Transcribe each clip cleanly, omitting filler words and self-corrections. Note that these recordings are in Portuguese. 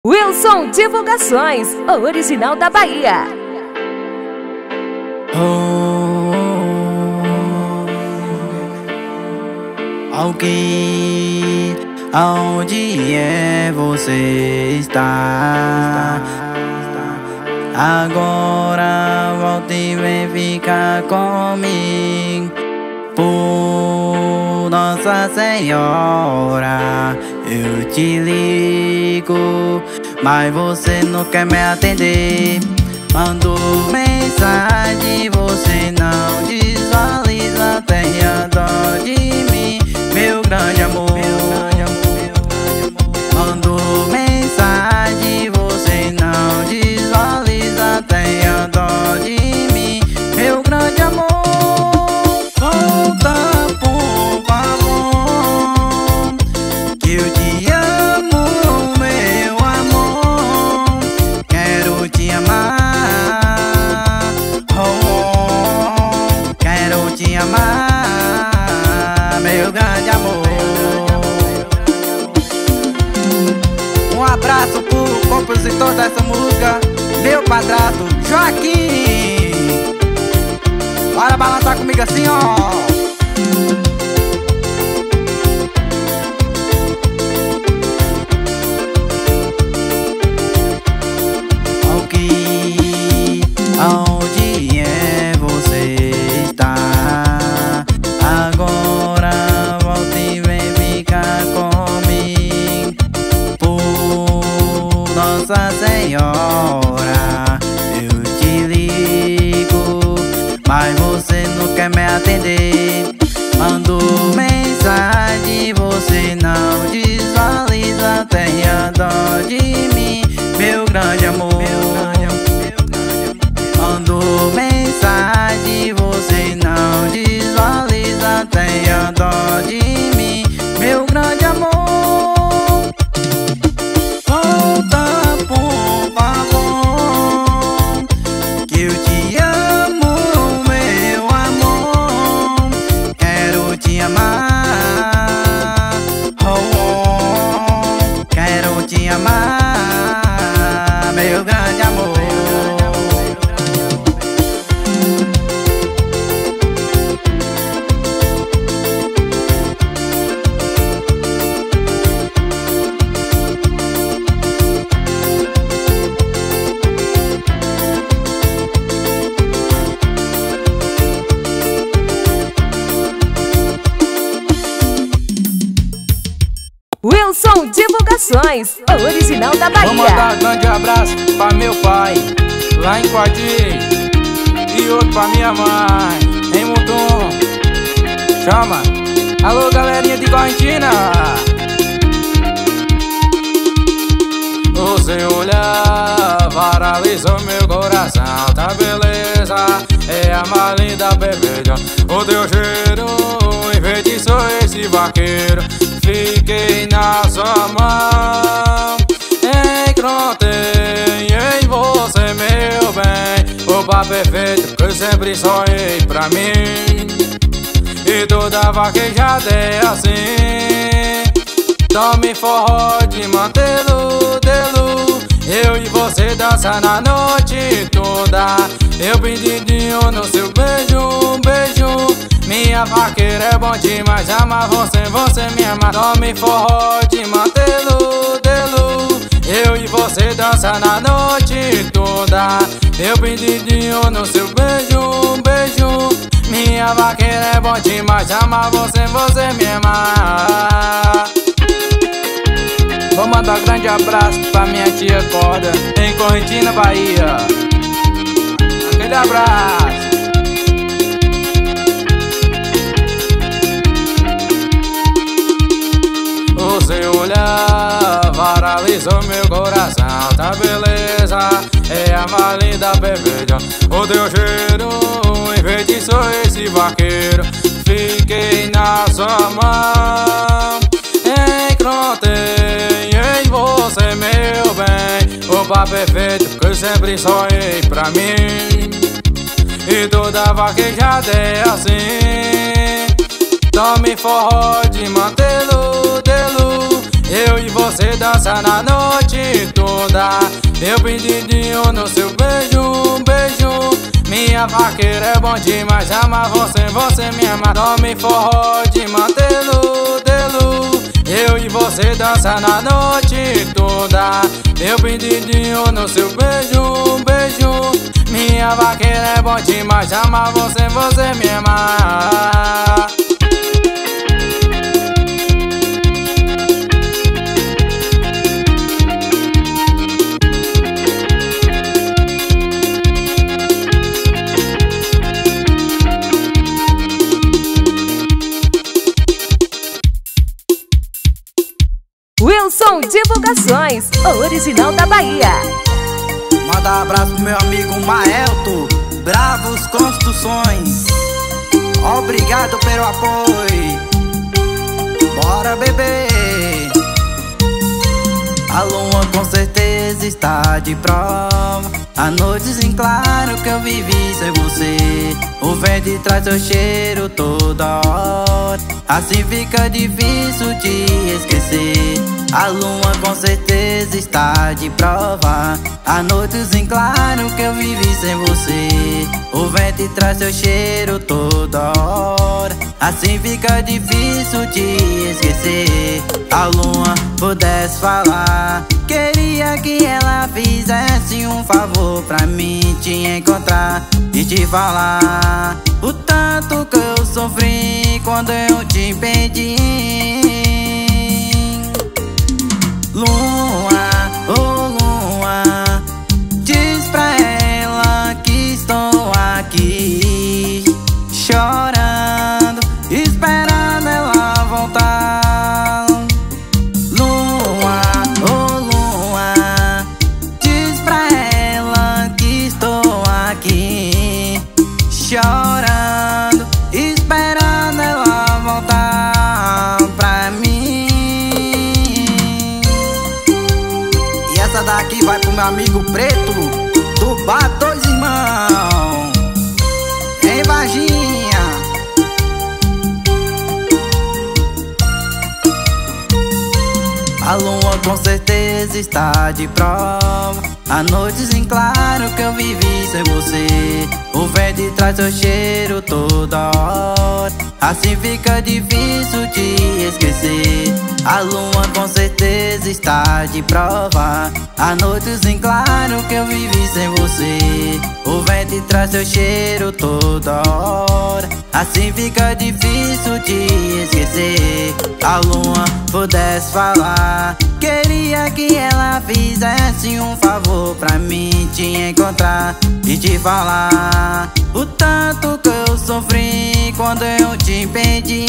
Wilson Divulgações, o original da Bahia. Alguém, aonde você está? Agora volta e vem ficar comigo. Por Nossa Senhora, eu te ligo, mas você não quer me atender. Mando mensagem, você não visualiza. Tenha dó de mim, meu grande amor. Mando mensagem, você não visualiza. Tenha dó de mim, meu grande amor. Volta, por favor, que eu te amo, meu amor. Quero te amar, quero te amar, meu grande amor. Um abraço pro compositor dessa música, meu padrasto Joaquim. Bora balançar comigo assim, ó. Alguém, aonde você está? Agora volta e vem ficar comigo. Por Nossa Senhora, eu te ligo, mas você não quer me atender. Mando mensagem, você não visualiza. Tenha dó de mim, meu grande amor. Mando mensagem, você não visualiza. Tenha dó de mim, meu grande amor. Volta, por favor, que eu te amo, meu amor. Quero te amar, quero te amar, meu grande amor. Wilson Divulgações, o original da Bahia. Vou mandar um grande abraço pra meu pai, lá em Quati, e outro pra minha mãe, em Mutum. Chama! Alô, galerinha de Correntina! O seu olhar paralisou meu coração, tá beleza? É a mais linda perfeita. O teu cheiro enfeitiçou esse vaqueiro. Fiquei na sua mão, encontrei em você, meu bem, o par perfeito que eu sempre sonhei pra mim. E toda vaquejada é assim. Tome forró de mantelo, delu. Eu e você dança na noite toda. Eu pedidinho no seu beijo, beijo. Minha vaqueira é bom demais, amar você, você me ama. Tome forró de mantelo, delu. Eu e você dança na noite toda. Eu pedidinho no seu beijo, beijo. Minha vaqueira é bom demais, amar você, você me ama. Vou mandar um grande abraço pra minha tia Corda, em Correntina, Bahia. Aquele abraço. O seu olhar paralisou meu coração, tá beleza? É a mais linda perfeita. O teu cheiro enfeitiçou esse vaqueiro. Fiquei na sua mão, encontrei em você, meu bem, o par perfeito que eu sempre sonhei pra mim. E toda vaquejada é assim. Tome forró de mantelo, delu. Eu e você dançando a noite toda. Eu pedidinho no seu beijo, beijo. Minha vaqueira é bom demais, amar você, você me ama. Tome forró de mantelo, telo. Eu e você dançando a noite toda. Eu pedidinho no seu beijo, beijo. Minha vaqueira é bom demais, amar você, você me ama. Wilson Divulgações, original da Bahia. Manda abraço pro meu amigo Maelto, Bravos Construções. Obrigado pelo apoio. Bora beber. A lua com certeza está de prova. Há noites em claro que eu vivi sem você. O vento traz seu cheiro toda hora. Assim fica difícil te esquecer. A lua com certeza está de prova. Há noites em claro que eu vivi sem você. O vento traz seu cheiro toda hora. Assim fica difícil te esquecer. A lua pudesse falar, queria que ela fizesse um favor pra mim te encontrar e te falar o tanto que eu sofri quando eu te perdi. Lua, oh lua, diz pra ela que estou aqui chorando, esperando ela voltar. Lua, oh lua, diz pra ela que estou aqui chorando, esperando ela voltar pra mim. E essa daqui vai pro meu amigo Preto, do Bar Dois Irmãos, em Varginha. A lua com certeza está de prova. Há noites em claro que eu vivi sem você. O vento traz seu cheiro toda hora. Assim fica difícil te esquecer. A lua com certeza está de prova. Há noites em claro que eu vivi sem você. O vento traz seu cheiro toda hora. Assim fica difícil te esquecer. A lua pudesse falar, queria que ela fizesse um favor pra mim te encontrar e te falar o tanto que eu sofri quando eu te perdi.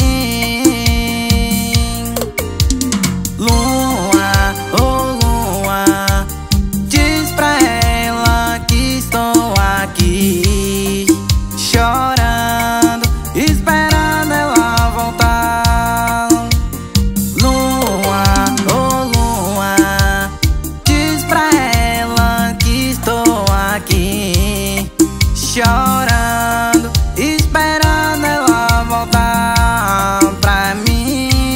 Lua, oh lua, diz pra ela que estou aqui chorando, esperando ela voltar. Lua, oh lua, diz pra ela que estou aqui chorando, esperando ela voltar pra mim.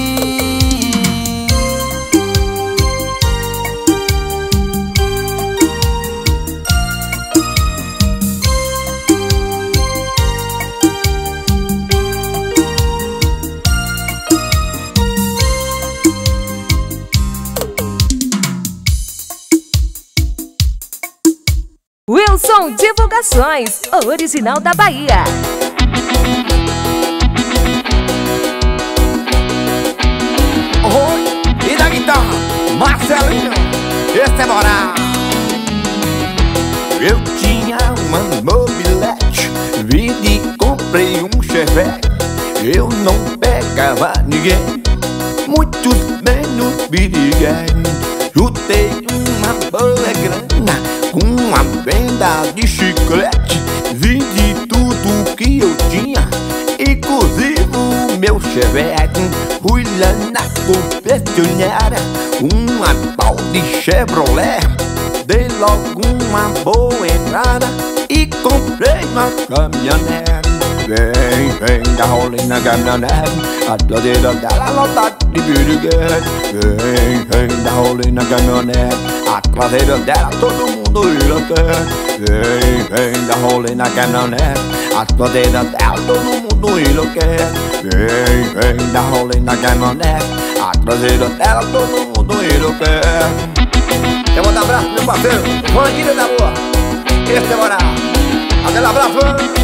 Wilson Divulgações, original da Bahia. Oi, e da guitarra, Marcelinho, esse é moral. Eu tinha uma mobilete, vendi e comprei um Chevette. Eu não pegava ninguém, muitos menos piriguei. Jutei uma boa grana com uma venda de chiclete. Vendi tudo que eu tinha, inclusive o meu Chevette. Fui lá na concessionária, uma tal de Chevrolet. Dei logo uma boa entrada e comprei uma caminhonete. Vem, vem, dá rolê na caminhonete, a traseira dela lotada de piriguete. Vem, vem, dá rolê na caminhonete, a traseira dela todo mundo enlouquece. Vem, vem, dá rolê na caminhonete, a traseira dela todo mundo enlouquece. Vem, vem, dá rolê na caminhonete, a traseira dela todo mundo enlouquece. Eu vou dar abraço pro meu parceiro, Vanguilha da Boa. Esse é o Morá. Aquele abraço.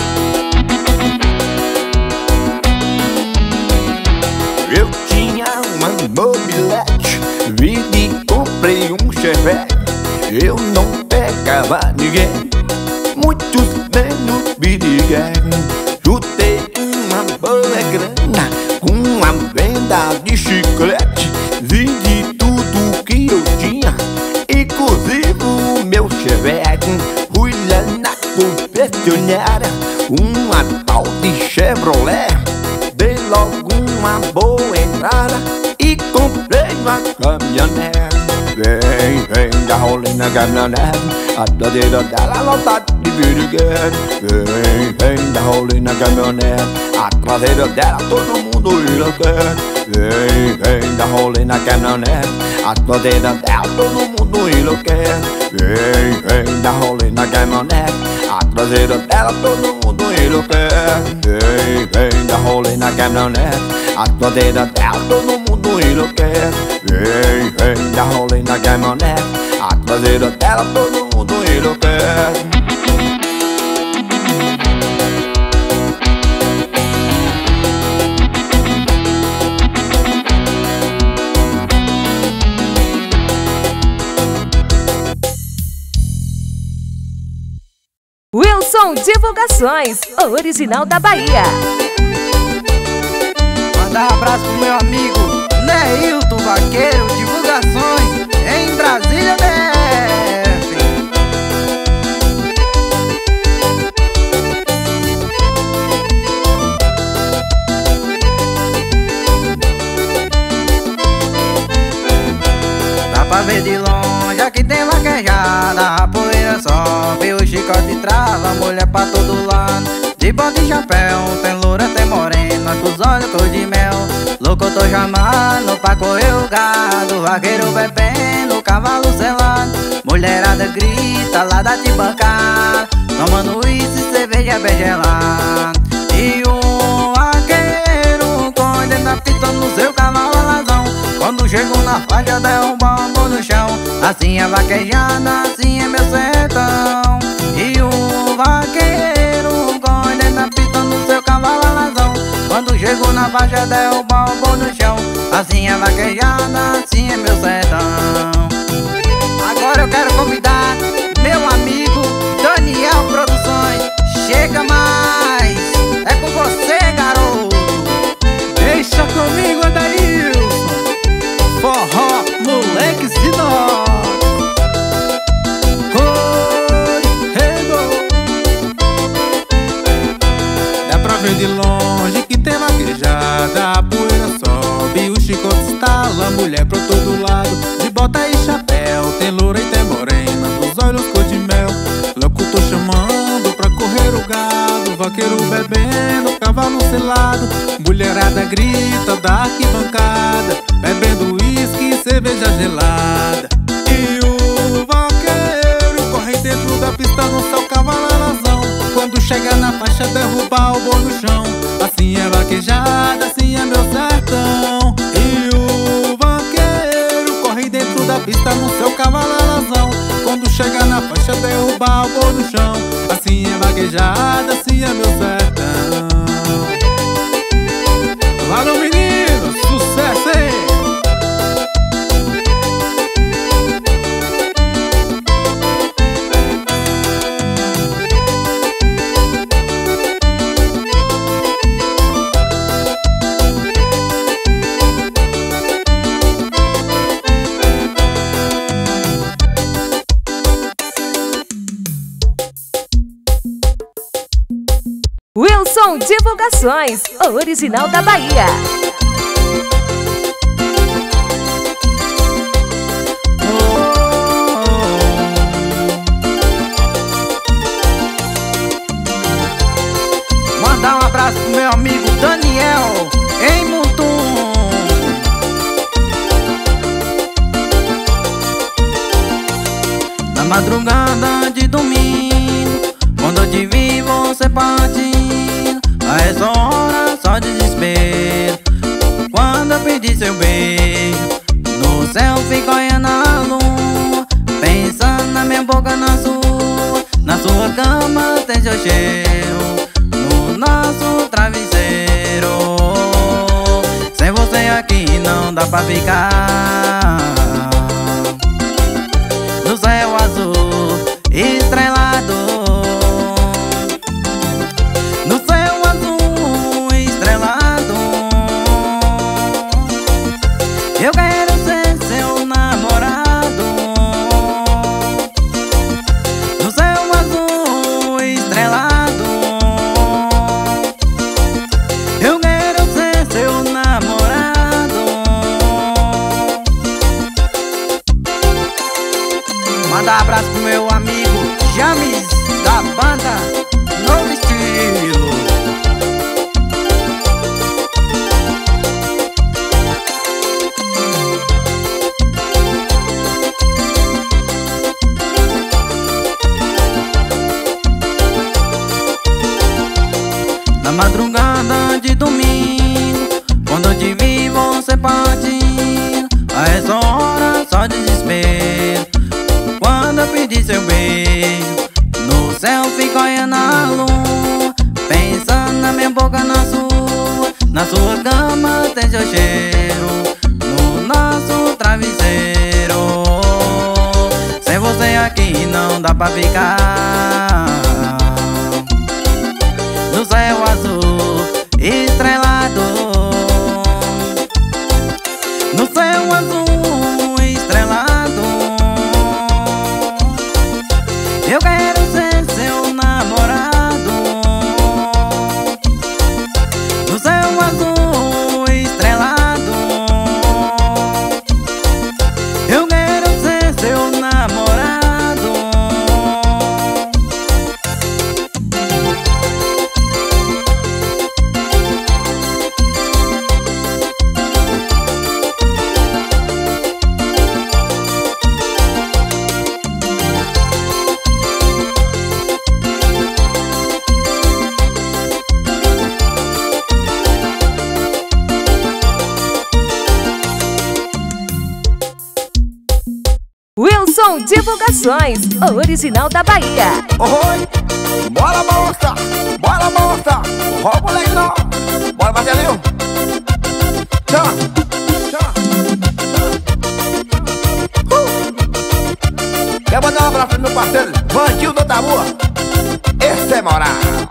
Eu tinha uma mobilete, vi e comprei um Chevette. Eu não pegava ninguém, muitos menos piriguete. Jutei uma boa grana com uma venda de chiclete. Vendi tudo que eu tinha, inclusive o meu Chevette. Fui lá na concessionária, uma tal de Chevrolet. Dei logo uma boa entrada e comprei uma caminhonete. Vem, vem, dá rolê na caminhonete, a traseira dela lotada de piriguete. Vem, vem, dá rolê na caminhonete, a traseira dela todo mundo enlouquece. Vem, vem, dá rolê na caminhonete, a traseira dela todo mundo enlouquece. Vem, vem, dá rolê na caminhonete, a traseira dela todo mundo enlouquece. Vem, vem, dá rolê na caminhonete, a traseira dela todo mundo enlouquece. Vem, vem, dá rolê na caminhonete, a traseira dela todo mundo enlouquece. Wilson Divulgações, original da Bahia. Mandar abraço pro meu amigo Neilton Vaqueiro Divulgações, em Brasília, DF. Dá pra ver de longe, aqui tem vaquejada, a poeira sobe, o chicote trava, mulher pra todo lado. De bota e chapéu, tem loura, tem morena, com os olhos cor de mel. Louco eu tô chamando pra correr o gado, vaqueiro bebendo, cavalo selado. Mulherada grita lá da bancada, tomando uísque e cerveja bem gelada. E o vaqueiro corre dentro da fita no seu cavalo alazão. Quando chego na faixa derruba o amor no chão. Assim é vaquejada, assim é meu sertão. E o vaqueiro corre dentro da pista no seu cavalo alazão. Quando chego na faixa derruba o amor no chão. Assim é vaquejada, assim é meu sertão. Agora eu quero convidar meu amigo Daniel Produções. Chega mais, é com você, garoto. Deixa comigo, Adailson, forró, moleques de nós. Dá pra ver de longe que tem vaquejada, a poeira sobe, o chicote estala, mulher pra todo lado. De bota e chapéu, tem loura e tem morena, dos olhos cor de mel. Louco tô chamando pra correr o gado, vaqueiro bebendo, cavalo selado. Mulherada grita da arquibancada, bebendo uísque e cerveja gelada. E o vaqueiro corre dentro da pista no seu cavalo alazão. Quando chega na faixa derruba o boi no chão. Assim é vaquejada, assim é meu sertão. E o vaqueiro corre dentro da pista no seu cavalo alazão. Quando chega na faixa derruba o boi no chão. Assim é vaquejada, assim é meu sertão. Valeu, menino, sucesso, hein? Wilson Divulgações, original da Bahia. madrugada de domingo, quando eu te vi você partindo, a essa hora só desespero. Quando eu pedi seu beijo, no céu fico olhando a lua, pensando na minha boca na sua cama tem seu cheiro, no nosso travesseiro. Sem você aqui não dá pra ficar. No céu azul estrelado, no céu azul estrelado, eu quero ser seu namorado. No céu azul estrelado, eu quero ser seu namorado. Manda abraço pro meu amigo James, da banda Novo Estilo. Na madrugada de domingo, quando eu te vi você partindo, a essa hora só desespero. Quando eu pedi seu beijo, no céu fico olhando a lua, pensando na minha boca na sua cama tem seu cheiro, no nosso travesseiro. Sem você aqui não dá pra ficar. No céu azul estrelado, no céu azul estrelado, eu quero ser seu namorado. No céu azul estrelado, eu quero ser seu namorado. Wilson Divulgações, original da Bahia. Oi, bora balançar, bora balançar. Ó o moleque não, bora Marcelinho. Chama, chama. Quer mandar um abraço pro meu parceiro Vandil da Rua? Esse é moral.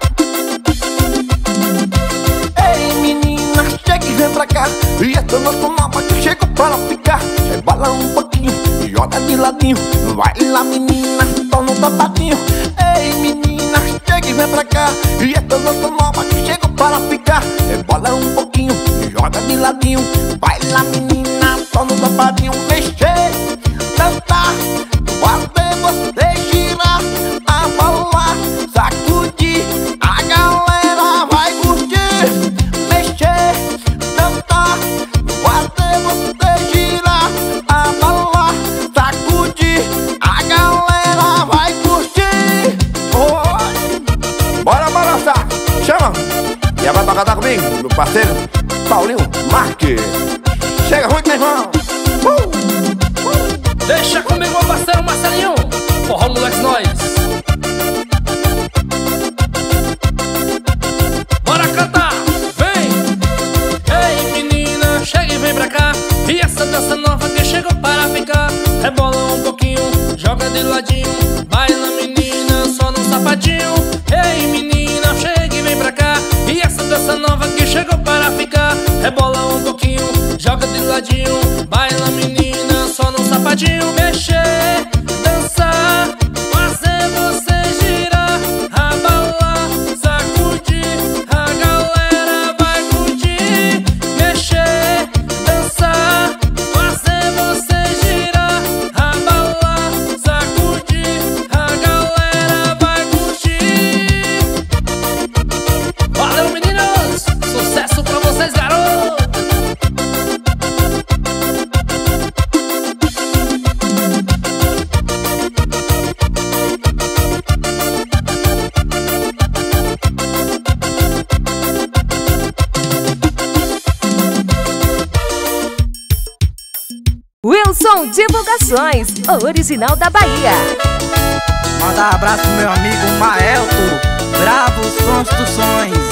Ei menina, chega e vem pra cá, e essa nossa nova que chega para ficar. Rebola um pouquinho, joga de ladinho, vai lá menina, só no tapadinho. Ei menina, chega e vem pra cá, e essa nossa nova que chega para ficar. Rebola um pouquinho, joga de ladinho, vai lá menina, só no tapadinho. Mexer, dançar, fazer você girar, abalar, sacudir, a galera vai curtir. Mexer, dançar, fazer você girar, abalar, sacudir, a galera vai curtir. Oi, bora balançar, chama. E vai pra cantar comigo, meu parceiro Paulinho Marques. Chega muito, meu irmão. Deixa comigo, meu parceiro Marcelinho. Forró moleque nós. Bora cantar, vem. Ei menina, chega e vem pra cá, e essa dança nova que chegou para ficar. Rebola um pouquinho, joga de ladinho, baila menina, só no sapatinho. Ei menina, chega e vem pra cá, e essa dança nova que chegou para ficar. Rebola um pouquinho, joga de ladinho, baila menina, só no sapatinho. Mexer, dançar, fazer você girar, abalar, sacudir, a galera vai curtir. Mexer, dançar, fazer você girar, abalar, sacudir, a galera vai curtir. Valeu meninos, sucesso pra vocês garotos. Wilson Divulgações, original da Bahia. Manda abraço pro meu amigo Maelto, Bravos Construções.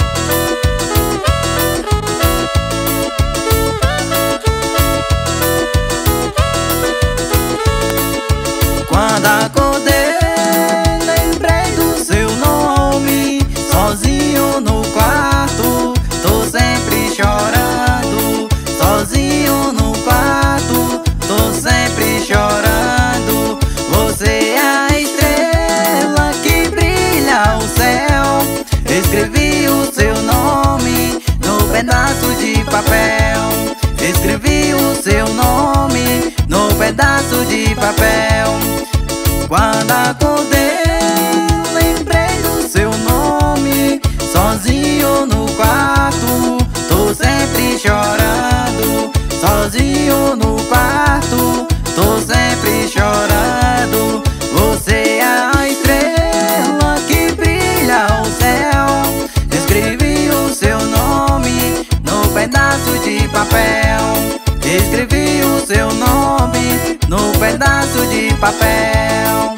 Quando acordei, lembrei do seu nome, sozinho no quarto, tô sempre chorando. Sozinho no quarto, tô sempre chorando. Você é a estrela que brilha o céu. Escrevi o seu nome no pedaço de papel. Escrevi o seu nome no pedaço de papel. Quando acordei, lembrei do seu nome, sozinho no quarto, tô sempre chorando. Sozinho no quarto, tô sempre chorando. Você é a estrela que brilha o céu. Escrevi o seu nome no pedaço de papel. Escrevi o seu nome no pedaço de papel.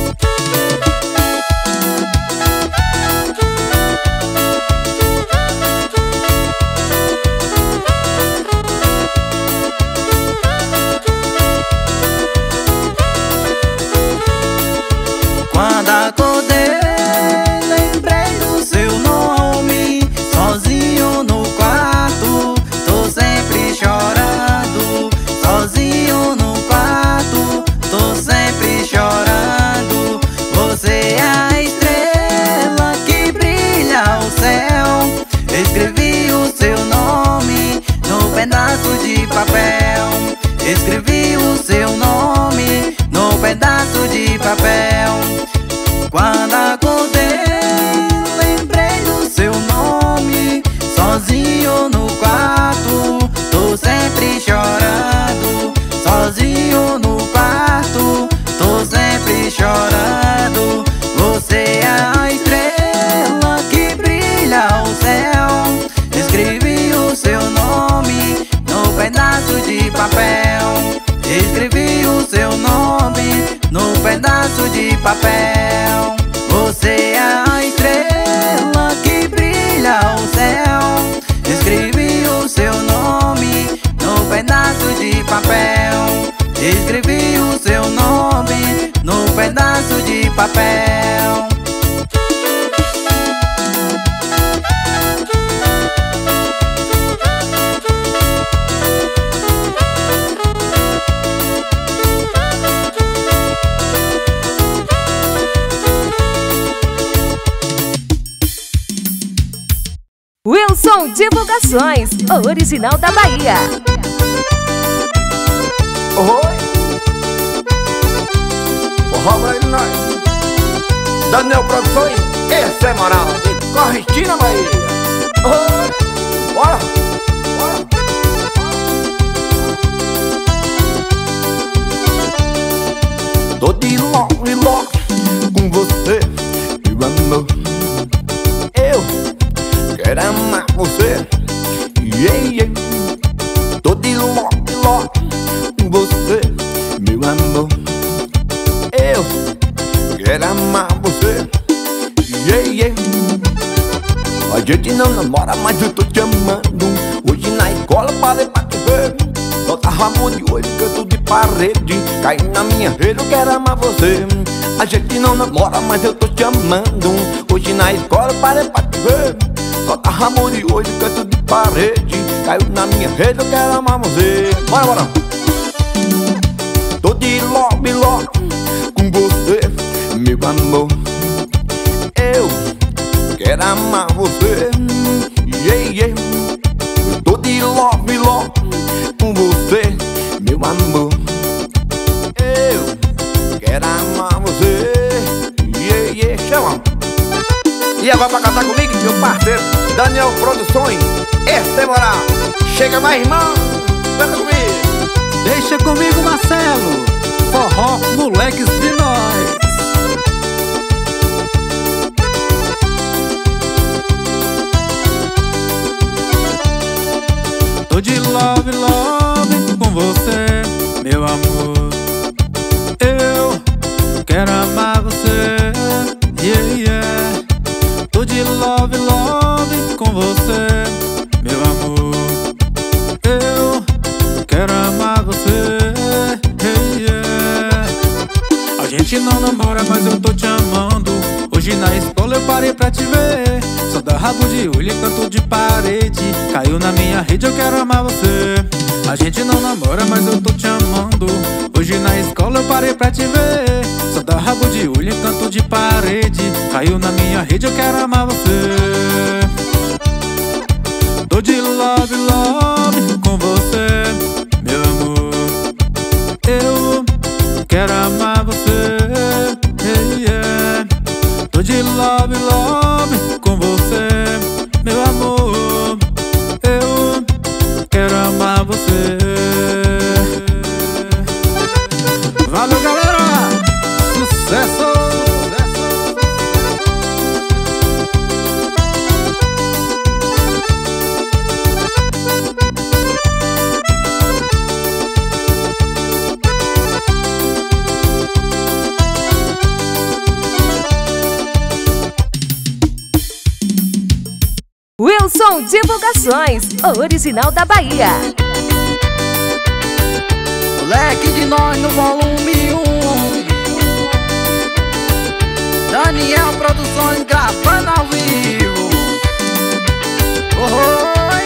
Quando acordei, lembrei do seu nome, sozinho no quarto, tô sempre chorando. Sozinho no quarto, tô sempre chorando. Você é a estrela que brilha o céu. Escrevi o seu nome no pedaço de papel. Escrevi o seu nome no pedaço de papel. Quando acordei, lembrei do seu nome, sozinho no quarto, tô sempre chorando. Sozinho no quarto, tô sempre chorando. Você é a estrela que brilha o céu. Escrevi o seu nome no pedaço de papel. Escrevi o seu nome no pedaço de papel. Você é a estrela que brilha o céu. Escrevi o seu nome no pedaço de papel. Escrevi o seu nome no pedaço de papel. Wilson Divulgações, original da Bahia. Oi, forró pra ele nós. Daniel Produções, essa é moral de Correntina, Bahia. Oi, bora, bora. Tô de logo e logo com você, meu amor. Eu quero amar você, yeah, yeah. Tô de logo e logo com você, meu amor. Eu quero amar você, yeah, yeah. A gente não namora, mas eu tô te amando. Hoje na escola parei pra te ver. Solta ramo de olho, canto de parede, cai na minha rede, eu quero amar você. A gente não namora, mas eu tô te amando. Hoje na escola parei pra te ver. Solta ramo de olho, canto de parede, caiu na minha rede, eu quero amar você. Bora, bora. Tô de lobby, lobby com você, meu amor. Eu quero amar você, yeah, yeah. Eu tô de lobby, lobby com você, meu amor. Eu quero amar você, yeah, yeah. Chama. E agora pra cantar comigo, meu parceiro Daniel Produções, essa é moral. Chega mais, irmão, canta comigo. Deixa comigo, Marcelo, forró moleques de nós. Tô de love, love com você, meu amor. quero amar você, yeah, yeah. Tô de love, love com você, meu amor. Eu quero amar você, yeah, yeah. A gente não namora, mas eu tô te amando. Hoje na escola eu parei pra te ver. Só dá rabo de olho e canto de parede. Caiu na minha rede, eu quero amar você. A gente não namora, mas eu tô te amando. Hoje na escola eu parei pra te ver. Só dá rabo de olho e canto de parede. Caiu na minha rede, eu quero amar você. Tô de love, love com você, meu amor. Eu quero amar você, yeah, yeah. Tô de love, love com você, meu amor. Eu quero amar você. Valeu, galera! Sucesso! Wilson Divulgações, original da Bahia. Moleque de nós no volume 1. Daniel Produções gravando ao vivo. Oi.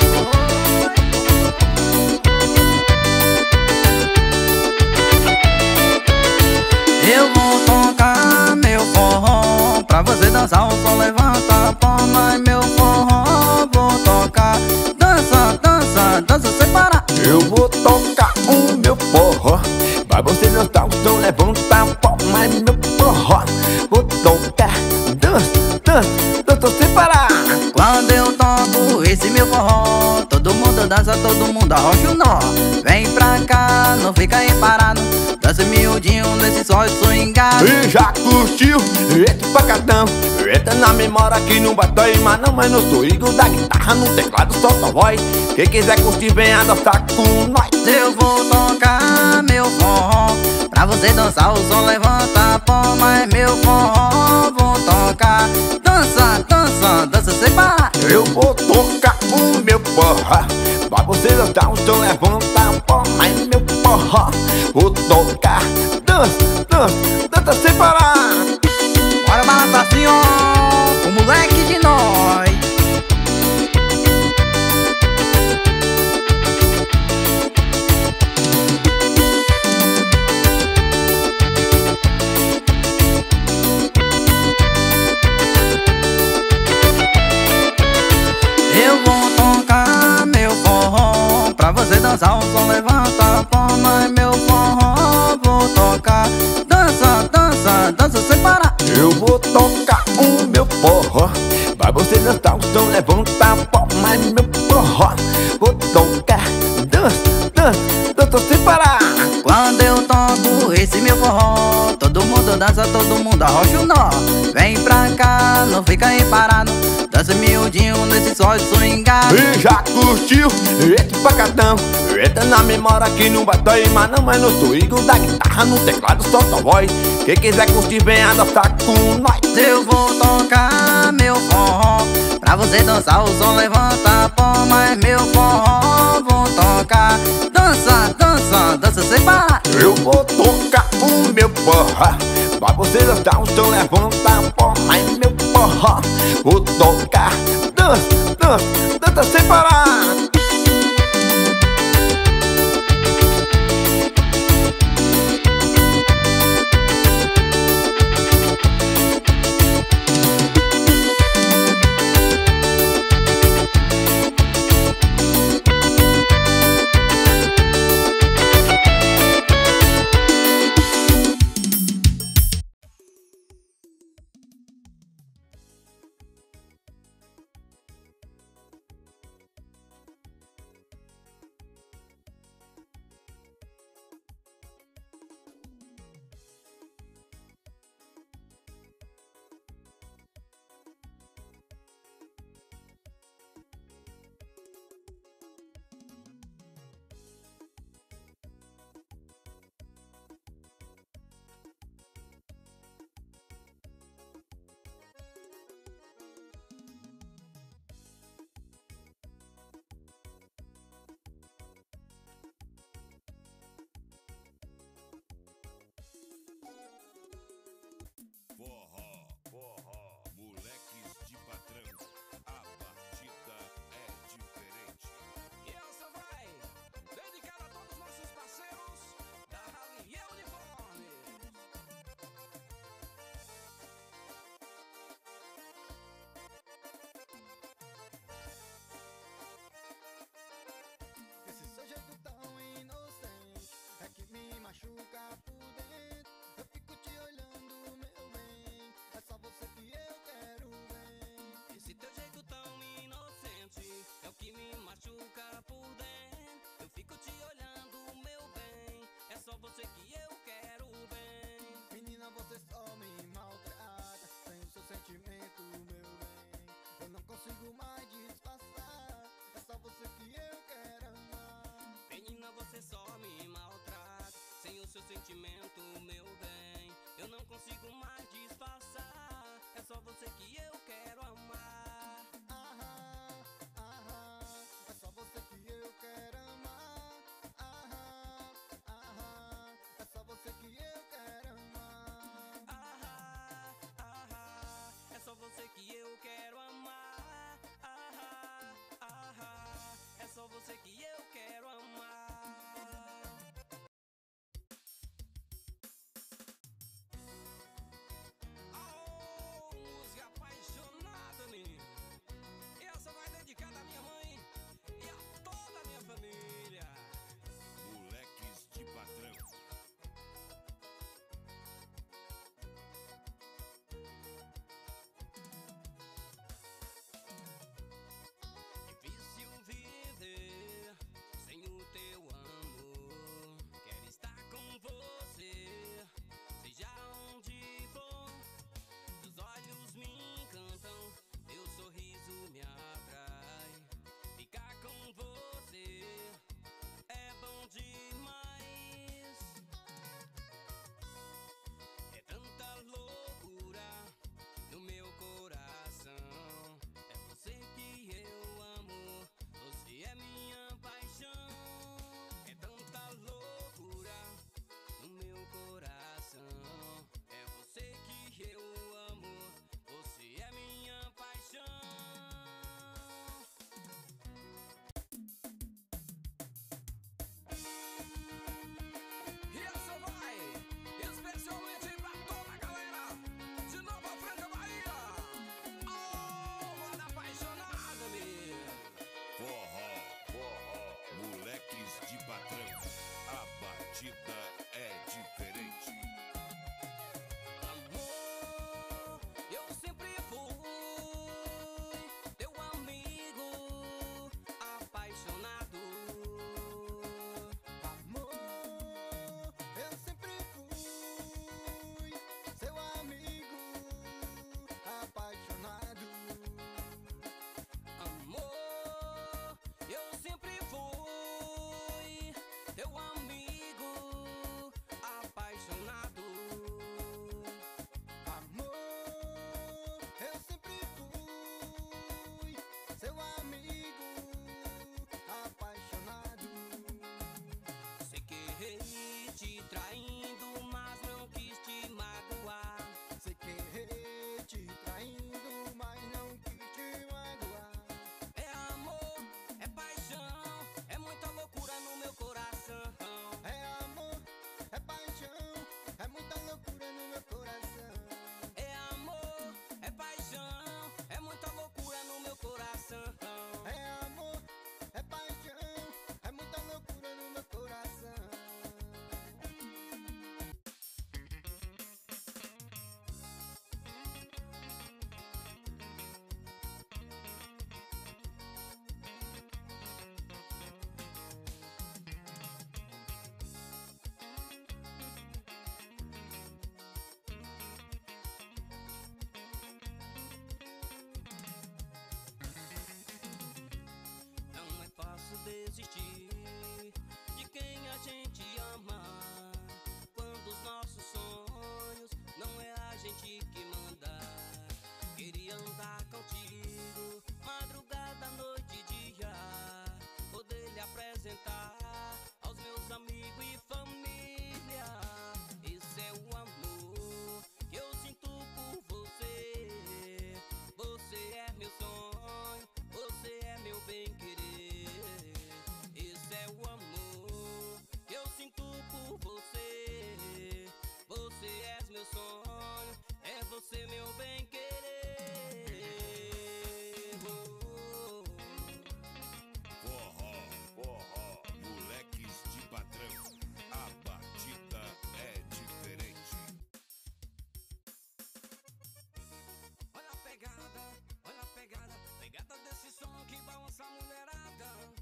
Eu vou tocar meu forró pra você dançar, o som levanta a palma. Meu forró vou tocar. Dança, dança, dança sem parar. Eu vou tocar o meu forró pra você dançar, o som levanta a palma. Meu forró vou tocar. Dança, dança, dança sem parar. Quando eu toco esse meu forró, todo mundo dança, todo mundo arrocha o nó. Vem pra cá, não fica aí parado. Dança miudinho nesse sol swingado. E já curtiu? Eita pacadão. Eita na memória que não vai doer, mas não é no swing da guitarra, no teclado, solta a voz. Quem quiser curtir, venha dançar com nós. Eu vou tocar meu forró pra você dançar, o som levanta a palma. É meu forró, vou tocar. Dança, dança, dança sem parar. Eu vou tocar o meu forró pra você dançar, o som levanta a palma. É meu forró, vou tocar. Dança, dança, dança sem parar. Bora balançar assim, ó, o moleque de nós. Eu vou tocar meu forró pra você dançar, o som levanta a palma. É meu forró, vou tocar. Dança, dança, dança sem parar. Eu vou tocar o meu forró pra você dançar, o som levanta a palma. É meu forró, vou tocar. Dança, dança, dança sem parar. Quando eu toco esse meu forró, todo mundo dança, todo mundo arrocha o nó. Vem pra cá, não fica aí parado. Dança miudinho nesse sol swingado. E já curtiu? Eita pacadão. Eita na memória que não vai doer, mas não é no swing da guitarra, no teclado, solta a voz. Quem quiser curtir, venha dançar com nós. Eu vou tocar meu forró pra você dançar, o som levanta a palma. É meu forró, vou tocar. Dança, dança, dança sem parar. Eu vou tocar o meu forró pra você dançar, o som levanta a palma. É meu forró, vou tocar. Dança, dança, dança sem parar. sentimento, meu bem, eu não consigo mais disfarçar. É só você que eu quero amar. Aham, aham, é só você que eu quero amar. Aham, aham, é só você que eu quero amar. Aham, aham, é só você que eu quero amar. Aham, aham, é só você que eu quero amar. Oh, música apaixonada, menino. E essa vai dedicada à minha mãe e a toda a minha família. Moleques de Patrão. Difícil viver sem o teu amor. Quero estar com você, seja onde for. Teus olhos me encantam, teu sorriso me atrai. Ficar com você é bom demais. É tanta loucura no meu coração. É você que eu amo, você é minha paixão. É tanta loucura no meu coração. É você que eu amo, você é minha paixão. E essa vai especialmente pra toda a galera de Nova Franca, Bahia. Oh, moda apaixonada, meu. Forró, moleques de Patrão. A batida é diferente. Amor, eu sempre fui teu amigo apaixonado. Amor, eu sempre fui seu amigo apaixonado. Amor, eu sempre fui teu amigo apaixonado. Amor, eu sempre fui seu amigo apaixonado. Sei que errei te traindo, mas não quis te magoar. Sei que errei te traindo, mas não quis te magoar. É amor, é paixão, é muita loucura no meu coração. É amor, é paixão, é muita loucura no meu coração. É amor, é paixão, é muita loucura no meu coração. É amor, é paixão, é muita loucura no meu coração. Não é fácil desistir de quem a gente ama, quando os nossos sonhos não é a gente que manda. Queria andar contigo, madrugada, noite e dia, poder lhe apresentar aos meus amigos e família. Esse é o amor que eu sinto por você. Você é meu sonho, você é meu bem-querer. Esse é o amor que eu sinto por você. Você és meu sonho, é você meu bem-querer. Oh, Forró, moleques de Patrão. A batida é diferente. olha a pegada, pegada desse som que balança a mulherada.